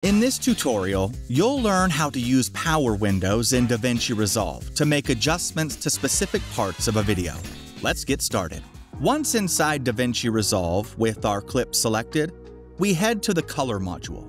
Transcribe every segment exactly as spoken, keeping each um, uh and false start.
In this tutorial, you'll learn how to use power windows in DaVinci Resolve to make adjustments to specific parts of a video. Let's get started. Once inside DaVinci Resolve with our clip selected, we head to the Color module.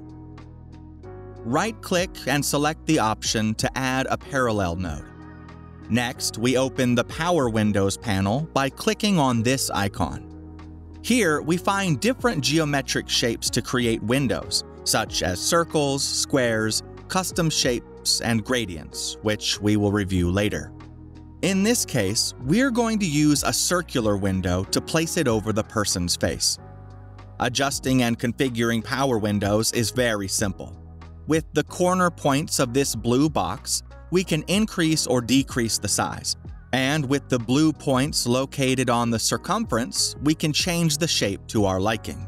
Right-click and select the option to add a parallel node. Next, we open the Power Windows panel by clicking on this icon. Here, we find different geometric shapes to create windows, such as circles, squares, custom shapes, and gradients, which we will review later. In this case, we're going to use a circular window to place it over the person's face. Adjusting and configuring power windows is very simple. With the corner points of this blue box, we can increase or decrease the size. And with the blue points located on the circumference, we can change the shape to our liking.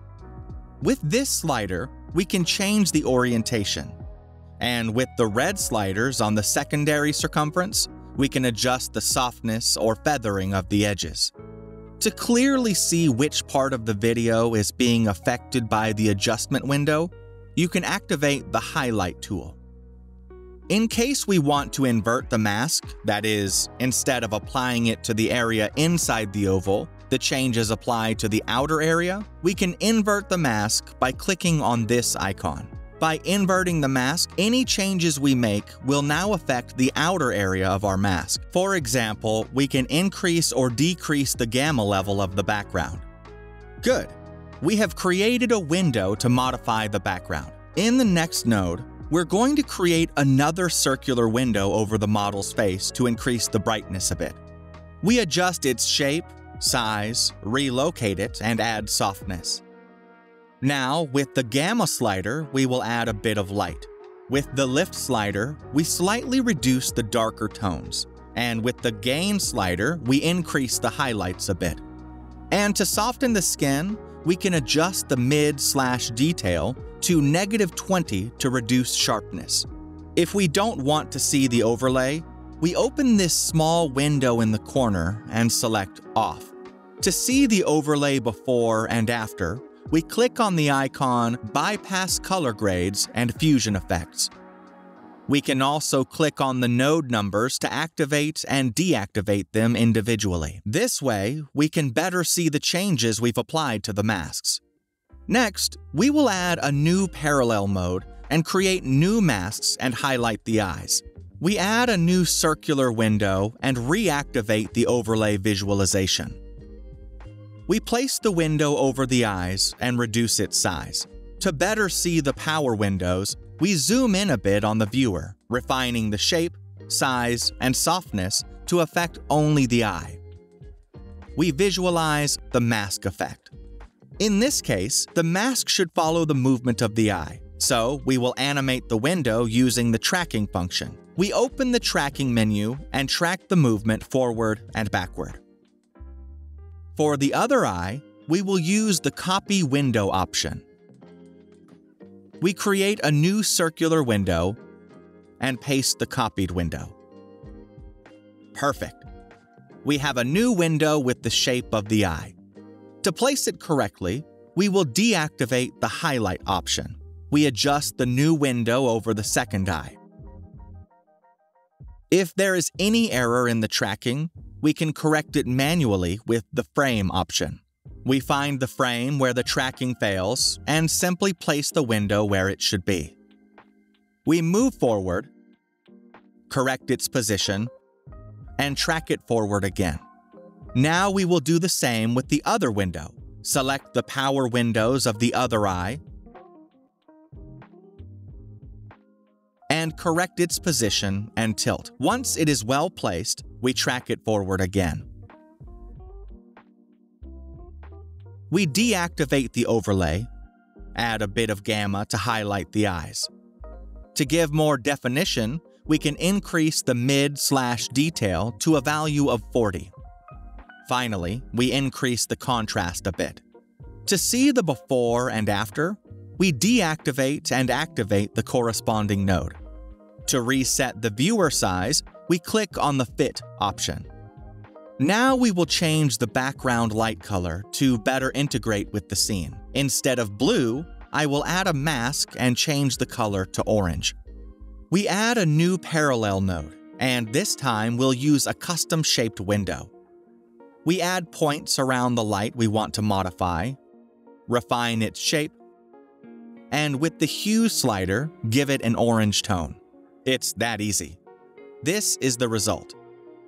With this slider, we can change the orientation. And with the red sliders on the secondary circumference, we can adjust the softness or feathering of the edges. To clearly see which part of the video is being affected by the adjustment window, you can activate the highlight tool. In case we want to invert the mask, that is, instead of applying it to the area inside the oval, the changes apply to the outer area, we can invert the mask by clicking on this icon. By inverting the mask, any changes we make will now affect the outer area of our mask. For example, we can increase or decrease the gamma level of the background. Good! We have created a window to modify the background. In the next node, we're going to create another circular window over the model's face to increase the brightness a bit. We adjust its shape, size, relocate it, and add softness. Now, with the gamma slider, we will add a bit of light. With the lift slider, we slightly reduce the darker tones. And with the gain slider, we increase the highlights a bit. And to soften the skin, we can adjust the mid-slash-detail to negative twenty to reduce sharpness. If we don't want to see the overlay, we open this small window in the corner and select Off. To see the overlay before and after, we click on the icon Bypass Color Grades and Fusion Effects. We can also click on the node numbers to activate and deactivate them individually. This way, we can better see the changes we've applied to the masks. Next, we will add a new parallel mode and create new masks and highlight the eyes. We add a new circular window and reactivate the overlay visualization. We place the window over the eyes and reduce its size. To better see the power windows, we zoom in a bit on the viewer, refining the shape, size, and softness to affect only the eye. We visualize the mask effect. In this case, the mask should follow the movement of the eye, so we will animate the window using the tracking function. We open the tracking menu and track the movement forward and backward. For the other eye, we will use the Copy Window option. We create a new circular window and paste the copied window. Perfect. We have a new window with the shape of the eye. To place it correctly, we will deactivate the highlight option. We adjust the new window over the second eye. If there is any error in the tracking, we can correct it manually with the Frame option. We find the frame where the tracking fails and simply place the window where it should be. We move forward, correct its position, and track it forward again. Now we will do the same with the other window. Select the power windows of the other eye and correct its position and tilt. Once it is well placed, we track it forward again. We deactivate the overlay, add a bit of gamma to highlight the eyes. To give more definition, we can increase the mid-slash-detail to a value of forty. Finally, we increase the contrast a bit. To see the before and after, we deactivate and activate the corresponding node. To reset the viewer size, we click on the Fit option. Now we will change the background light color to better integrate with the scene. Instead of blue, I will add a mask and change the color to orange. We add a new parallel node, and this time we'll use a custom-shaped window. We add points around the light we want to modify, refine its shape, and with the hue slider, give it an orange tone. It's that easy. This is the result.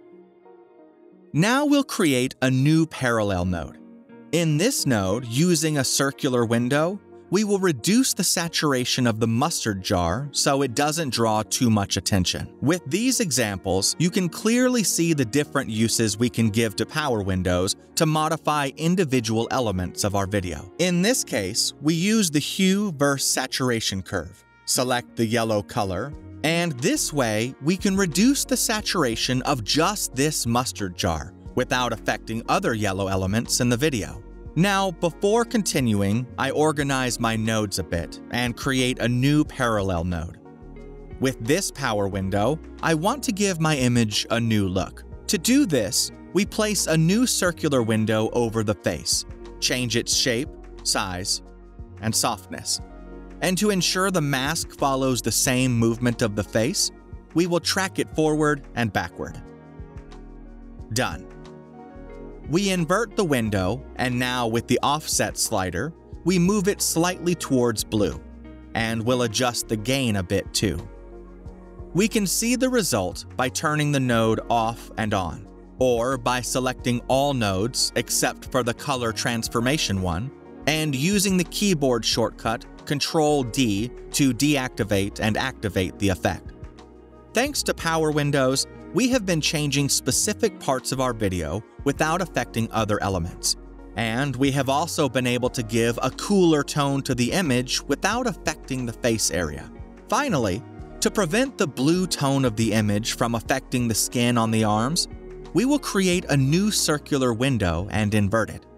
Now we'll create a new parallel node. In this node, using a circular window, we will reduce the saturation of the mustard jar so it doesn't draw too much attention. With these examples, you can clearly see the different uses we can give to power windows to modify individual elements of our video. In this case, we use the hue versus saturation curve. Select the yellow color, and this way we can reduce the saturation of just this mustard jar without affecting other yellow elements in the video. Now, before continuing, I organize my nodes a bit and create a new parallel node. With this power window, I want to give my image a new look. To do this, we place a new circular window over the face, change its shape, size, and softness. And to ensure the mask follows the same movement of the face, we will track it forward and backward. Done. We invert the window, and now with the offset slider, we move it slightly towards blue, and we'll adjust the gain a bit too. We can see the result by turning the node off and on, or by selecting all nodes except for the color transformation one, and using the keyboard shortcut control D to deactivate and activate the effect. Thanks to power windows, we have been changing specific parts of our video without affecting other elements. And we have also been able to give a cooler tone to the image without affecting the face area. Finally, to prevent the blue tone of the image from affecting the skin on the arms, we will create a new circular window and invert it.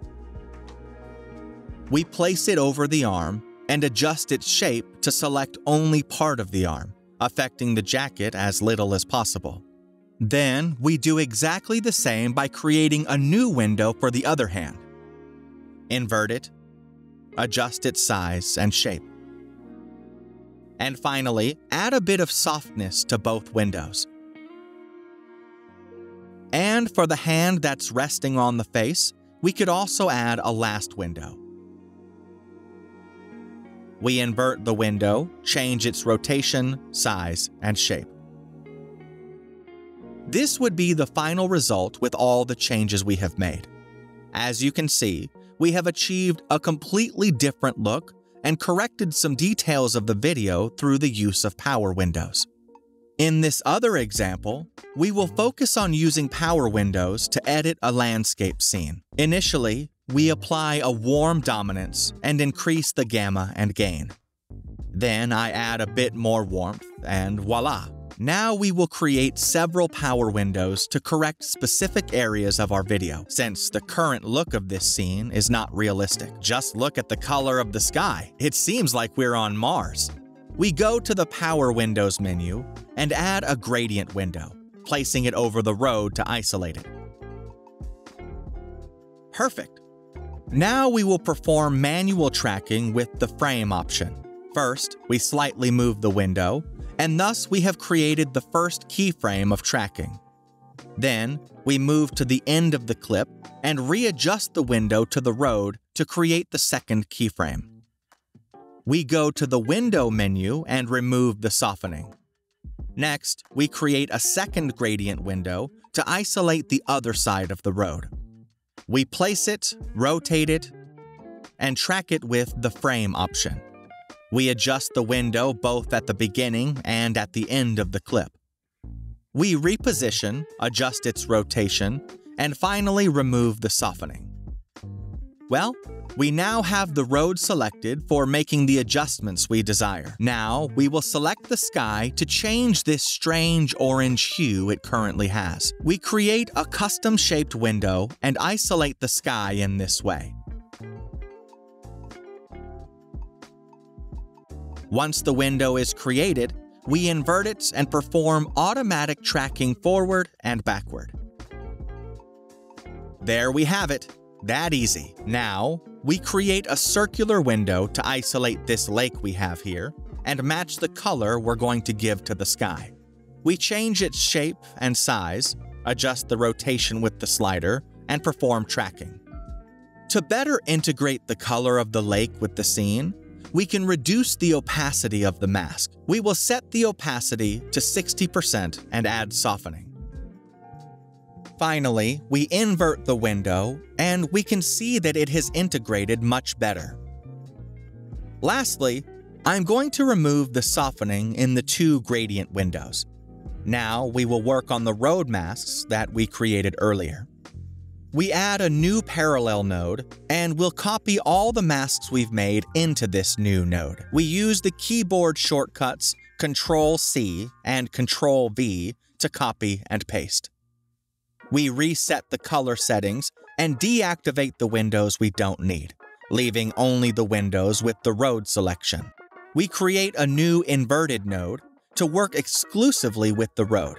We place it over the arm and adjust its shape to select only part of the arm, affecting the jacket as little as possible. Then, we do exactly the same by creating a new window for the other hand. Invert it, adjust its size and shape. And finally, add a bit of softness to both windows. And for the hand that's resting on the face, we could also add a last window. We invert the window, change its rotation, size, and shape. This would be the final result with all the changes we have made. As you can see, we have achieved a completely different look and corrected some details of the video through the use of power windows. In this other example, we will focus on using power windows to edit a landscape scene. Initially, we apply a warm dominance and increase the gamma and gain. Then I add a bit more warmth and voila! Now we will create several power windows to correct specific areas of our video, since the current look of this scene is not realistic. Just look at the color of the sky. It seems like we're on Mars. We go to the Power Windows menu and add a gradient window, placing it over the road to isolate it. Perfect. Now we will perform manual tracking with the frame option. First, we slightly move the window, and thus we have created the first keyframe of tracking. Then, we move to the end of the clip and readjust the window to the road to create the second keyframe. We go to the Window menu and remove the softening. Next, we create a second gradient window to isolate the other side of the road. We place it, rotate it, and track it with the Frame option. We adjust the window both at the beginning and at the end of the clip. We reposition, adjust its rotation, and finally remove the softening. Well, we now have the road selected for making the adjustments we desire. Now, we will select the sky to change this strange orange hue it currently has. We create a custom-shaped window and isolate the sky in this way. Once the window is created, we invert it and perform automatic tracking forward and backward. There we have it. That easy. Now, We create a circular window to isolate this lake we have here and match the color we're going to give to the sky. We change its shape and size, adjust the rotation with the slider, and perform tracking. To better integrate the color of the lake with the scene, we can reduce the opacity of the mask. We will set the opacity to sixty percent and add softening. Finally, we invert the window, and we can see that it has integrated much better. Lastly, I'm going to remove the softening in the two gradient windows. Now we will work on the road masks that we created earlier. We add a new parallel node, and we'll copy all the masks we've made into this new node. We use the keyboard shortcuts control C and control V to copy and paste. We reset the color settings and deactivate the windows we don't need, leaving only the windows with the road selection. We create a new inverted node to work exclusively with the road.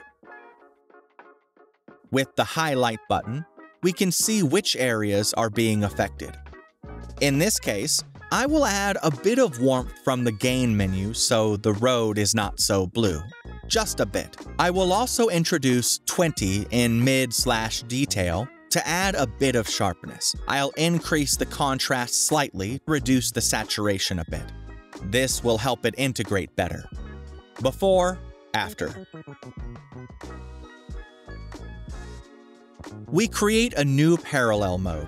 With the highlight button, we can see which areas are being affected. In this case, I will add a bit of warmth from the gain menu so the road is not so blue. Just a bit. I will also introduce twenty in mid-slash-detail to add a bit of sharpness. I'll increase the contrast slightly, reduce the saturation a bit. This will help it integrate better. Before, after. We create a new parallel mode.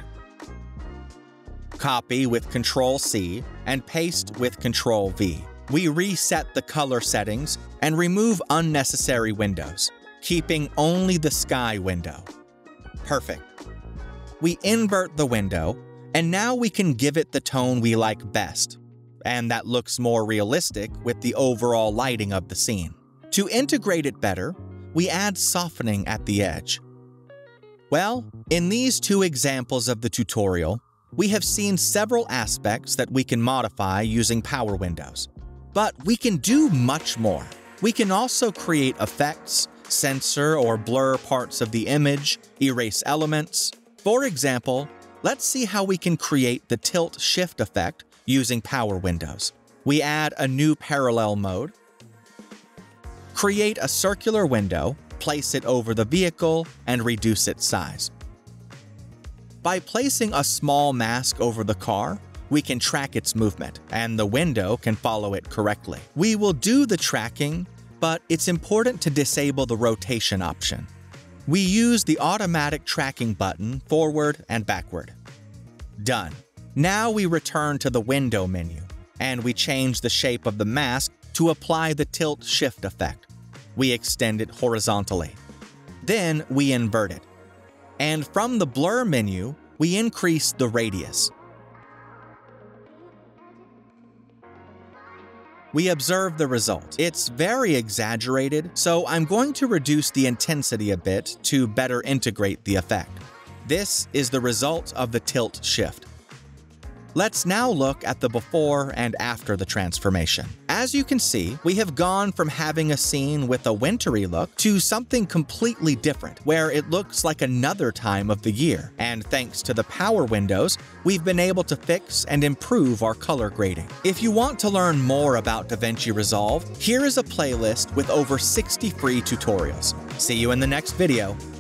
Copy with control C and paste with control V. We reset the color settings and remove unnecessary windows, keeping only the sky window. Perfect. We invert the window, and now we can give it the tone we like best, and that looks more realistic with the overall lighting of the scene. To integrate it better, we add softening at the edge. Well, in these two examples of the tutorial, we have seen several aspects that we can modify using power windows. But we can do much more. We can also create effects, censor or blur parts of the image, erase elements. For example, let's see how we can create the tilt shift effect using power windows. We add a new parallel mode, create a circular window, place it over the vehicle, and reduce its size. By placing a small mask over the car, we can track its movement, and the window can follow it correctly. We will do the tracking, but it's important to disable the rotation option. We use the automatic tracking button forward and backward. Done. Now we return to the window menu, and we change the shape of the mask to apply the tilt shift effect. We extend it horizontally. Then we invert it. And from the blur menu, we increase the radius. We observe the result. It's very exaggerated, so I'm going to reduce the intensity a bit to better integrate the effect. This is the result of the tilt shift. Let's now look at the before and after the transformation. As you can see, we have gone from having a scene with a wintry look to something completely different, where it looks like another time of the year. And thanks to the power windows, we've been able to fix and improve our color grading. If you want to learn more about DaVinci Resolve, here is a playlist with over sixty free tutorials. See you in the next video.